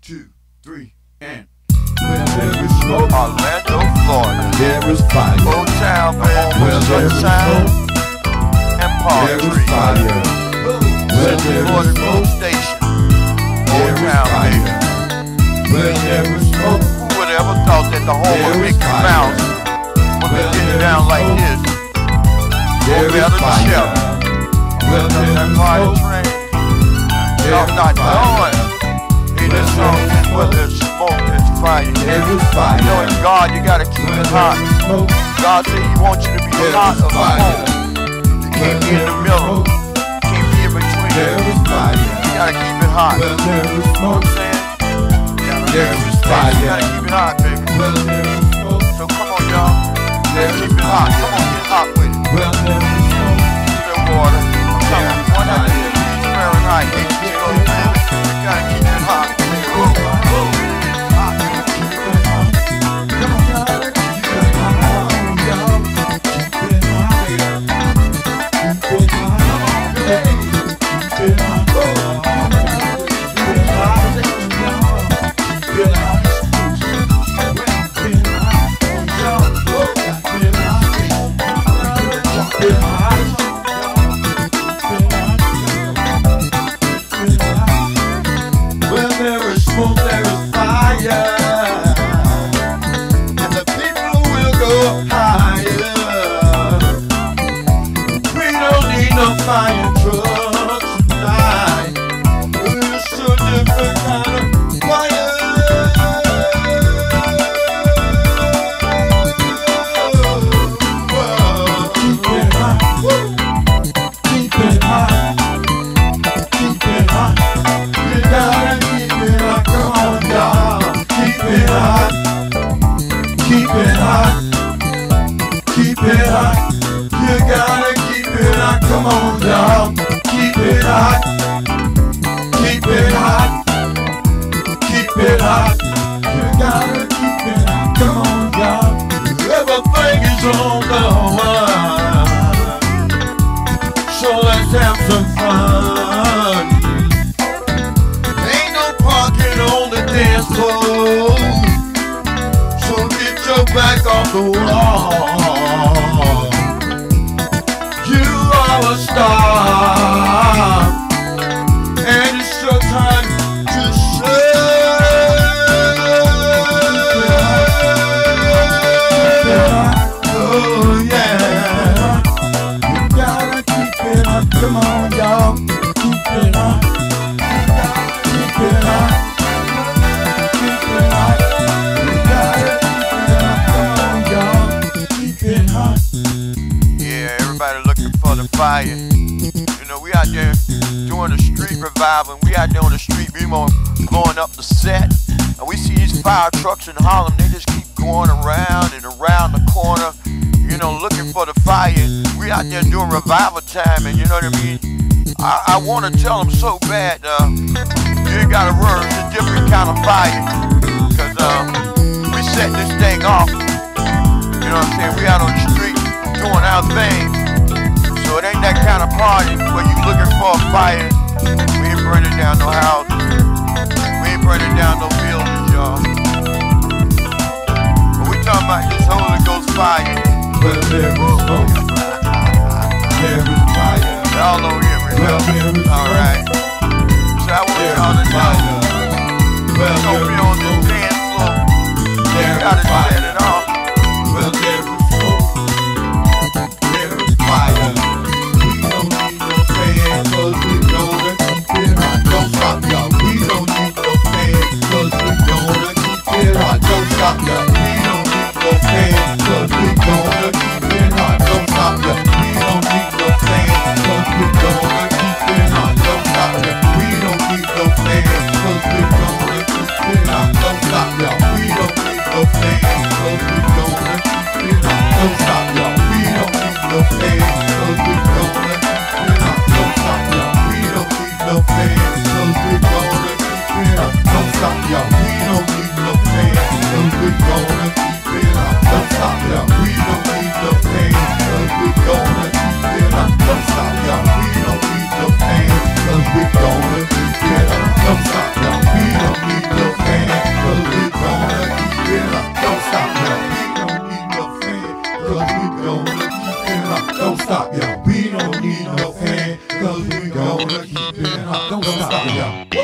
2, 3, and where there is smoke, Orlando, Florida. there is fire. Old town, man. Where there is Sunshine smoke, and palm there is trees. fire. Where there Florida is Road smoke, Station. there Old is town, baby. fire. Where there is smoke, Who would have ever thought that the home of there is Mickey fire. Mouse would be Where getting there down is like smoke, this? there Over is out of the fire. shelf. Where there That is fire smoke, train. there Y'all is not fire. knowing. In this song, where there's smoke, there's fire. There is fire. You know, in God, you gotta keep Where it there hot. is smoke, God said He wants you to be there hot is of the fire. home. You can't be in the middle. You can't be in between. there is fire. You gotta keep it hot. Where there is You know smoke, what I'm saying? there is You fire. gotta keep it hot, baby. Where there is smoke, So come on, y'all. there Let's is keep it hot. fire. Come on, get hot with it. Where there is smoke, Keep it water. I'm there talking is 100 fire. degrees Fahrenheit. 8 kilos, man. You gotta keep it hot. Where there is smoke, there is fire, and the people will go higher. We don't need no fire trucks tonight. It's a different kind of fire. Keep it hot, keep it hot, keep it hot. You gotta keep it hot, come on, y'all. Keep it hot, keep it hot, keep it hot. You gotta keep it hot, come on, y'all. Keep it hot, keep it hot, keep it hot. You gotta keep it hot, come on, y'all. Everything is on the line, so let's have some fun. Ain't no parking on the dance floor, so get your back off the wall. You are a star, and it's your time to shine. Oh yeah, you gotta keep it up. Come on, y'all, keep it up. Keep it hot, keep it hot. You gotta keep it hot, come on, y'all. Keep it hot. Yeah, everybody looking for the fire. You know, we out there doing a street revival. We out there on the street, we blowing up the set. And we see these fire trucks in Harlem. They just keep going around and around the corner, you know, looking for the fire. We out there doing revival time, and you know what I mean? I want to tell them so bad, you ain't gotta worry, it's a different kind of fire. Cause we set this thing off. You know what I'm saying? We out on the street doing our thing. So it ain't that kind of party where you looking for a fire. We ain't burning down no houses. We ain't burning down no buildings, y'all. But we talking about this Holy Ghost fire. Where there is smoke, there is fire. Y'all don't hear me, Where there is alright. So I want there y'all to is know. fire. Where Don't be there on is this smoke, dance floor. there You is gotta set fire. it off. Where there is smoke, there is fire. We don't need no fan, 'cause we gonna keep it hot. Don't stop, y'all. We don't need no fan, 'cause we gonna keep it hot. Don't stop, y'all. We don't need no fan, 'cause we gonna keep it hot. Don't stop, y'all. We don't need no fan, 'cause we gonna keep it hot. Don't stop, y'all. We don't need no fan, 'cause we gonna keep it hot. Don't stop, y'all. We don't need no fan, 'cause we gonna keep it hot. Don't stop, y'all. We don't need no fan, 'cause we gonna keep it hot. Don't stop, y'all. We don't need no fan, 'cause we gonna keep it hot. Don't stop, y'all. We don't need no fan, 'cause we gonna keep it hot. Don't stop, y'all. We don't need no fan, 'cause we gonna keep it hot. Don't stop, y'all. We don't need no fan, 'cause we gonna keep it hot. Don't stop, y'all. We don't need no fan. Yeah.